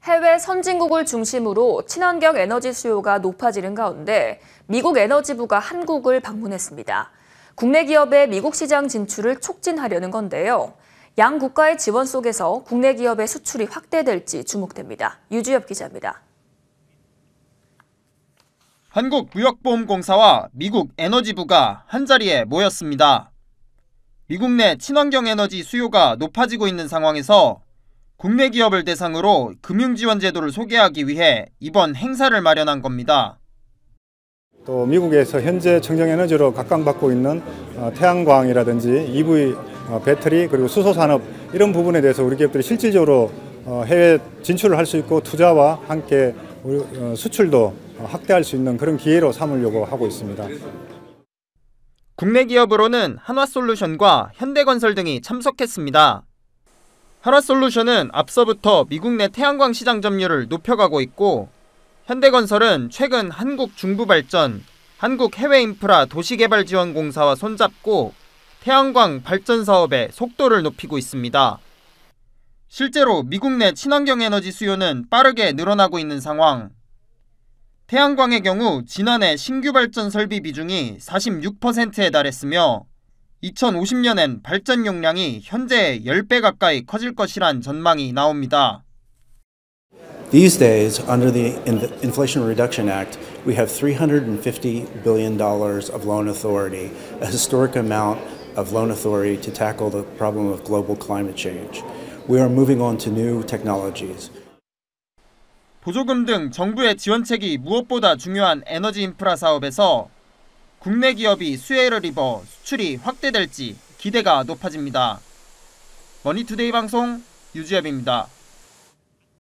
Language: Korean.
해외 선진국을 중심으로 친환경 에너지 수요가 높아지는 가운데 미국 에너지부가 한국을 방문했습니다. 국내 기업의 미국 시장 진출을 촉진하려는 건데요. 양 국가의 지원 속에서 국내 기업의 수출이 확대될지 주목됩니다. 유주엽 기자입니다. 한국무역보험공사와 미국 에너지부가 한자리에 모였습니다. 미국 내 친환경 에너지 수요가 높아지고 있는 상황에서 국내 기업을 대상으로 금융지원 제도를 소개하기 위해 이번 행사를 마련한 겁니다. 또 미국에서 현재 청정에너지로 각광받고 있는 태양광이라든지 EV 배터리 그리고 수소산업 이런 부분에 대해서 우리 기업들이 실질적으로 해외 진출을 할 수 있고 투자와 함께 수출도 확대할 수 있는 그런 기회로 삼으려고 하고 있습니다. 국내 기업으로는 한화솔루션과 현대건설 등이 참석했습니다. 한화솔루션은 앞서부터 미국 내 태양광 시장 점유율을 높여가고 있고 현대건설은 최근 한국중부발전, 한국해외인프라 도시개발지원공사와 손잡고 태양광 발전 사업의 속도를 높이고 있습니다. 실제로 미국 내 친환경 에너지 수요는 빠르게 늘어나고 있는 상황. 태양광의 경우 지난해 신규 발전 설비 비중이 46%에 달했으며 2050년엔 발전 용량이 현재의 10배 가까이 커질 것이란 전망이 나옵니다. These days, under the Inflation Reduction Act, we have $350 billion of loan authority, a historic amount of loan authority to tackle the problem of global climate change. We are moving on to new technologies. 보조금 등 정부의 지원책이 무엇보다 중요한 에너지 인프라 사업에서 국내 기업이 수혜를 입어 수출이 확대될지 기대가 높아집니다. 머니투데이 방송 유주엽입니다.